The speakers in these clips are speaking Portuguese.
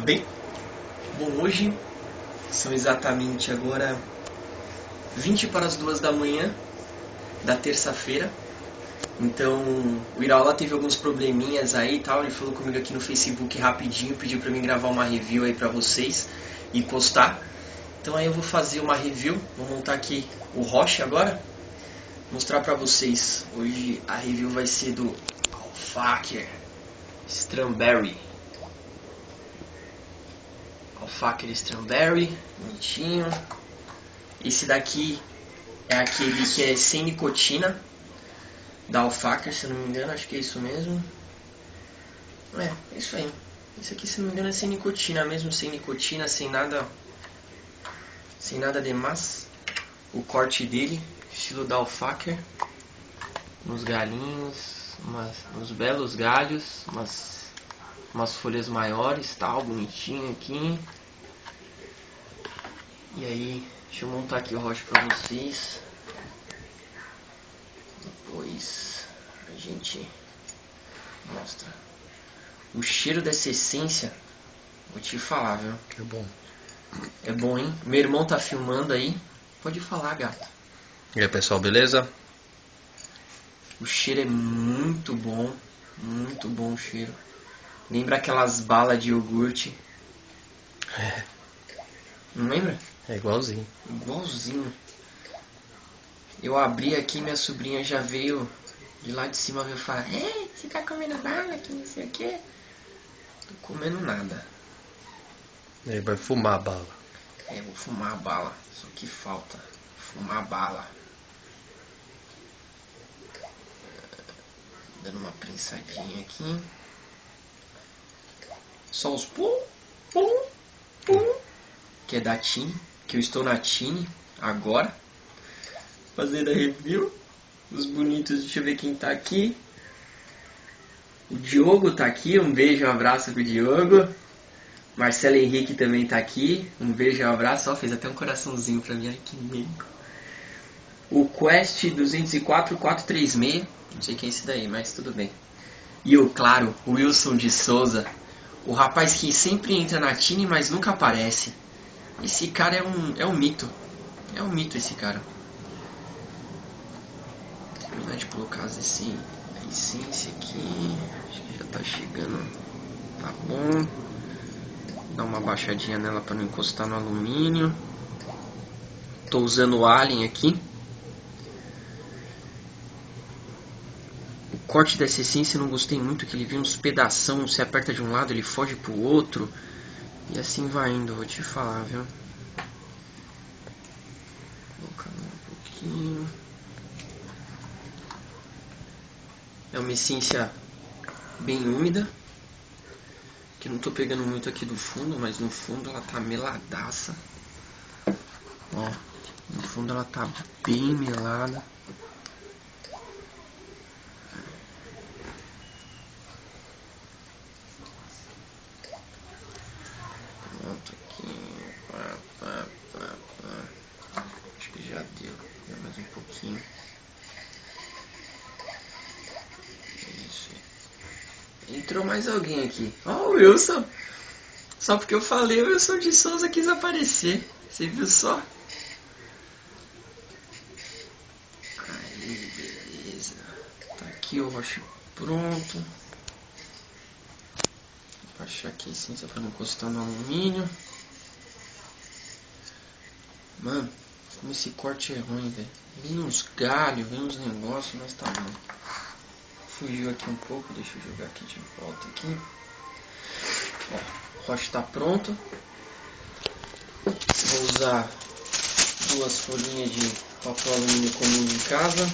bem? Bom, hoje são exatamente agora 20 para as 2 da manhã da terça-feira. Então o Iraola teve alguns probleminhas aí e tal, ele falou comigo aqui no Facebook rapidinho, pediu pra mim gravar uma review aí pra vocês e postar. Então aí eu vou fazer uma review, vou montar aqui o Roche agora, mostrar pra vocês. Hoje a review vai ser do Alfaker Strawberry. Alfaker Strawberry, bonitinho. Esse daqui é aquele que é sem nicotina, da Alfaker, se não me engano, acho que é isso mesmo. É isso aí. Esse aqui, se não me engano, é sem nicotina mesmo, sem nicotina, sem nada demais. O corte dele, estilo da Alfaker, nos galhinhos, uns belos galhos, umas folhas maiores, tal, bonitinho aqui. E aí, deixa eu montar aqui o roche pra vocês. Depois a gente mostra. O cheiro dessa essência, vou te falar, viu? É bom. É bom, hein? Meu irmão tá filmando aí. Pode falar, gato. E aí, pessoal, beleza? O cheiro é muito bom o cheiro. Lembra aquelas balas de iogurte? Não lembra? É igualzinho. Igualzinho. Eu abri aqui, minha sobrinha já veio de lá de cima, veio falar: "Ei, você tá comendo bala, que não sei o quê?" Tô comendo nada. Ele vai fumar a bala. É, vou fumar a bala. Só que falta. Fumar a bala. Dando uma prensadinha aqui. Só os pum, pum, pum. Que é da Tini. Que eu estou na Tini agora. Fazendo a review. Os bonitos, deixa eu ver quem tá aqui. O Diogo tá aqui. Um beijo, um abraço pro Diogo. Marcelo Henrique também tá aqui. Um beijo e um abraço. Ó, fez até um coraçãozinho pra mim. Ai, que nego. O Quest 204-436. Não sei quem é esse daí, mas tudo bem. E o, claro, o Wilson de Souza. O rapaz que sempre entra na Tini, mas nunca aparece. Esse cara é um mito. É um mito esse cara. Vou terminar de colocar a essência aqui. Acho que já tá chegando. Tá bom. Dá uma baixadinha nela para não encostar no alumínio. Tô usando o Allen aqui. O corte dessa essência eu não gostei muito, que ele vem uns pedação, você aperta de um lado, ele foge pro outro. E assim vai indo, vou te falar, viu? Colocar um pouquinho. É uma essência bem úmida. Que não tô pegando muito aqui do fundo, mas no fundo ela tá meladaça. Ó, no fundo ela tá bem melada. Pronto aqui. Acho que já deu. Deu mais um pouquinho. Isso. Entrou mais alguém aqui. Ó, o Wilson. Só porque eu falei, o Wilson de Souza quis aparecer. Você viu só? Aí, beleza. Tá aqui o roche pronto. Vou baixar aqui a essência pra não encostar no alumínio. Mano, como esse corte é ruim, velho. Vem uns galhos, vem uns negócios, mas tá bom. Fugiu aqui um pouco, deixa eu jogar aqui de volta aqui. Ó, o roche tá pronto. Vou usar 2 folhinhas de papel alumínio comum de casa.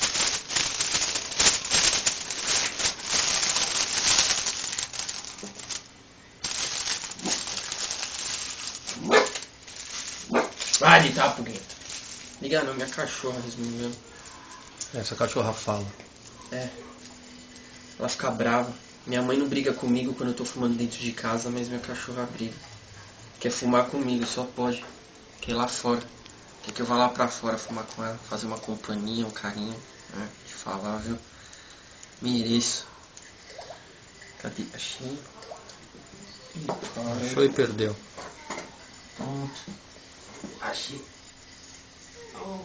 Vai de tapo, Guinho. Liga não, minha cachorra resmungando. Essa cachorra fala. É. Ela fica brava. Minha mãe não briga comigo quando eu tô fumando dentro de casa, mas minha cachorra briga. Quer fumar comigo, só pode. Quer ir lá fora. Quer que eu vá lá pra fora fumar com ela, fazer uma companhia, um carinho. Né? Te falar, viu? Mereço. Cadê? Achei. Achou e perdeu. Pronto. Achei. Oh,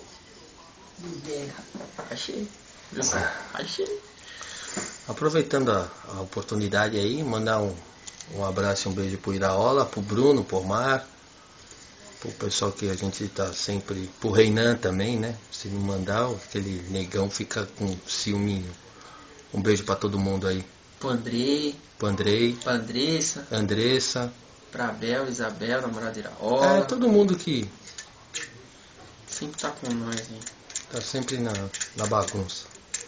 achei. Achei. Aproveitando a oportunidade aí, mandar um abraço e um beijo pro Iraola, pro Bruno, pro Omar, pro pessoal que a gente tá sempre, pro Reinan também, né? Se não mandar, aquele negão fica com ciúminho. Um beijo pra todo mundo aí. Pro Andrei. Pro Andrei. Pra Andressa. Andressa. Pra Bel, Isabel, namorada Iraola. É, todo mundo que sempre tá com nós, hein? Tá sempre na bagunça.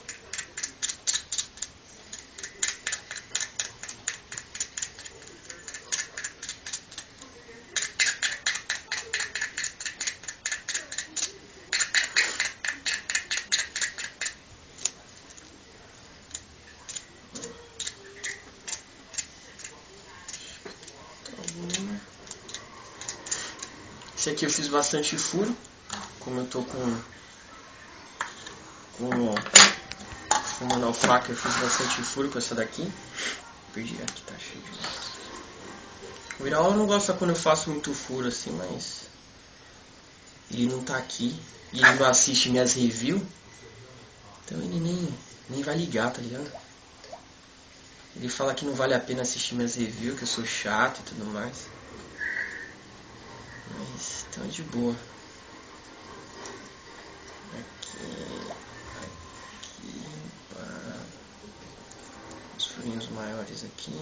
Esse aqui eu fiz bastante furo. Como eu tô fumando alfaca, eu fiz bastante furo com essa daqui. Perdi aqui, tá cheio demais. O Iraola não gosta quando eu faço muito furo assim, mas ele não tá aqui e ele não assiste minhas reviews, então ele nem vai ligar, tá ligado? Ele fala que não vale a pena assistir minhas reviews, que eu sou chato e tudo mais. Mas então é de boa. Aqui, pá. Os furinhos maiores aqui.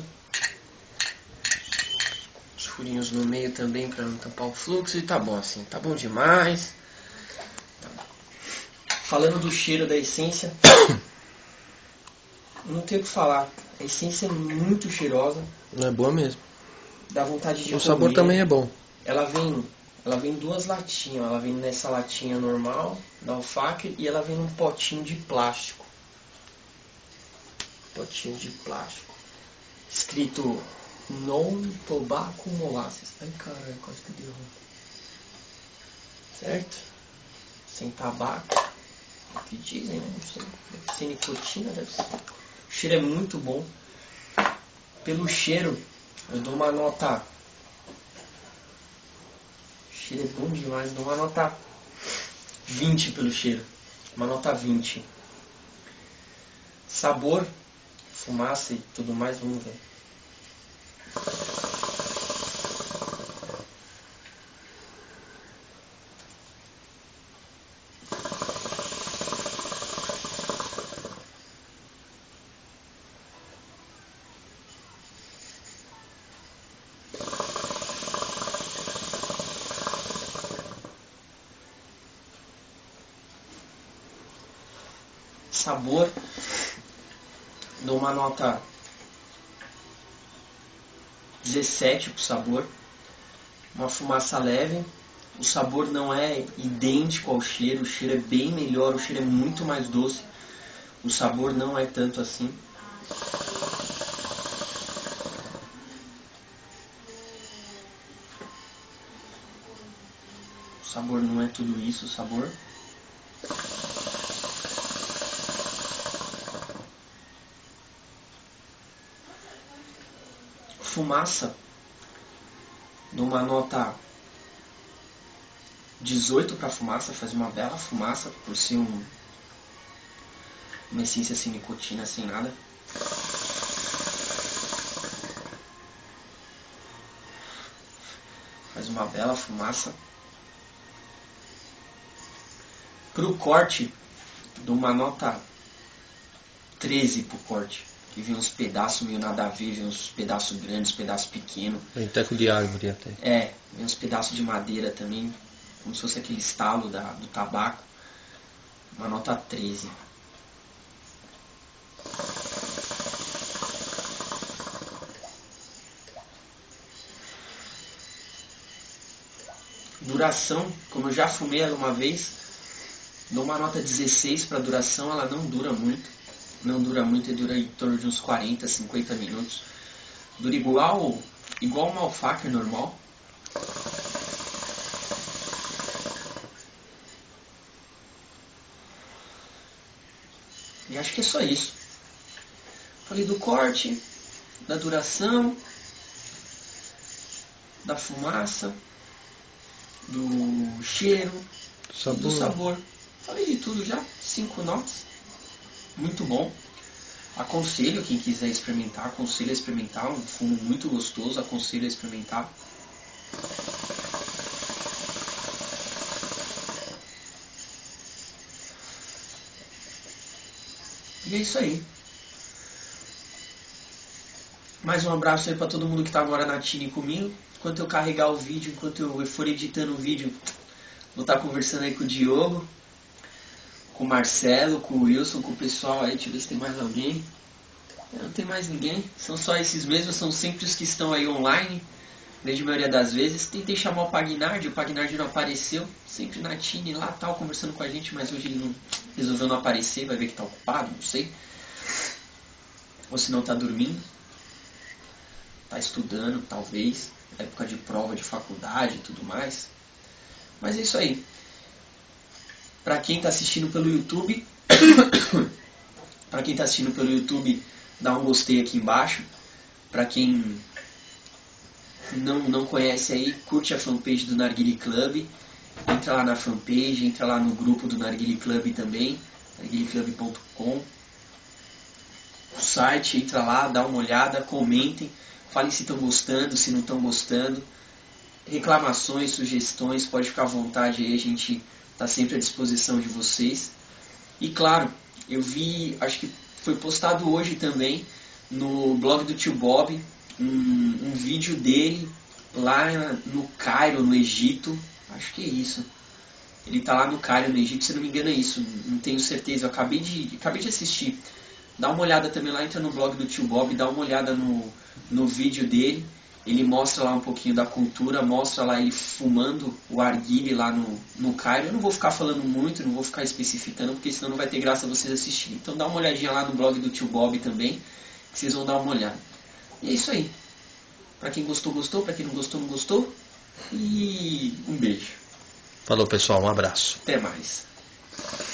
Os furinhos no meio também para não tampar o fluxo. E tá bom assim, tá bom demais. Tá bom. Falando do cheiro da essência, não tenho o que falar. A essência é muito cheirosa. É boa mesmo. Dá vontade de comer. O sabor também é bom. Ela vem duas latinhas. Ela vem nessa latinha normal da alfaca e ela vem num potinho de plástico. Potinho de plástico. Escrito Non Tobacco Molasses. Ai caralho, quase que deu. Certo? Sem tabaco. É o que dizem, né? Não sei. Deve ser nicotina, deve ser. O cheiro é muito bom. Pelo cheiro, eu dou uma nota. O cheiro é bom demais. Eu dou uma nota 20 pelo cheiro. Uma nota 20. Sabor, fumaça e tudo mais, vamos ver. Sabor, dou uma nota 17 pro sabor. Uma fumaça leve. O sabor não é idêntico ao cheiro. O cheiro é bem melhor. O cheiro é muito mais doce. O sabor não é tanto assim. O sabor não é tudo isso. O sabor. Fumaça, dou uma nota 18 para fumaça, faz uma bela fumaça, por ser uma essência sem nicotina, sem nada. Faz uma bela fumaça. Pro corte, dou uma nota 13 pro corte. Que vem uns pedaços meio nada a ver, vem uns pedaços grandes, pedaços pequenos. Tem teco de árvore até. É, vem uns pedaços de madeira também, como se fosse aquele estalo do tabaco. Uma nota 13. Duração, como eu já fumei ela uma vez, dou uma nota 16 para duração, ela não dura muito. Não dura muito, e dura em torno de uns 40, 50 minutos. Dura igual uma alfaca normal. E acho que é só isso. Falei do corte, da duração. da fumaça, do cheiro, do sabor. Falei de tudo já, 5 notas. Muito bom. Aconselho quem quiser experimentar, aconselho a experimentar. Um fumo muito gostoso, aconselho a experimentar. E é isso aí. Mais um abraço aí pra todo mundo que tá agora na Tiny comigo. Enquanto eu carregar o vídeo, enquanto eu for editando o vídeo, vou estar conversando aí com o Diogo, com o Marcelo, com o Wilson, com o pessoal aí. Deixa eu ver se tem mais alguém. Não tem mais ninguém. São só esses mesmos, são sempre os que estão aí online. Grande maioria das vezes. Tentei chamar o Pagnardi não apareceu. Sempre na Tiny lá, tal, conversando com a gente, mas hoje ele não resolveu não aparecer. Vai ver que tá ocupado, não sei. Ou se não tá dormindo. Tá estudando, talvez. Época de prova de faculdade e tudo mais. Mas é isso aí. Pra quem tá assistindo pelo YouTube, dá um gostei aqui embaixo. Pra quem não conhece aí, curte a fanpage do Narguilé Club. Entra lá na fanpage, entra lá no grupo do Narguilé Club também, narguileclub.com. O site, entra lá, dá uma olhada, comentem. Falem se estão gostando, se não estão gostando. Reclamações, sugestões, pode ficar à vontade aí, a gente está sempre à disposição de vocês. E claro, eu vi, acho que foi postado hoje também, no blog do Tio Bob, um vídeo dele lá no Cairo, no Egito. Acho que é isso. Ele está lá no Cairo, no Egito, se não me engano é isso, não tenho certeza, eu acabei de assistir. Dá uma olhada também lá, entra no blog do Tio Bob, dá uma olhada no vídeo dele. Ele mostra lá um pouquinho da cultura, mostra lá ele fumando o arguile lá no Cairo. Eu não vou ficar falando muito, não vou ficar especificando, porque senão não vai ter graça vocês assistirem. Então dá uma olhadinha lá no blog do Tio Bob também, que vocês vão dar uma olhada. E é isso aí. Pra quem gostou, gostou. Pra quem não gostou, não gostou. E um beijo. Falou, pessoal. Um abraço. Até mais.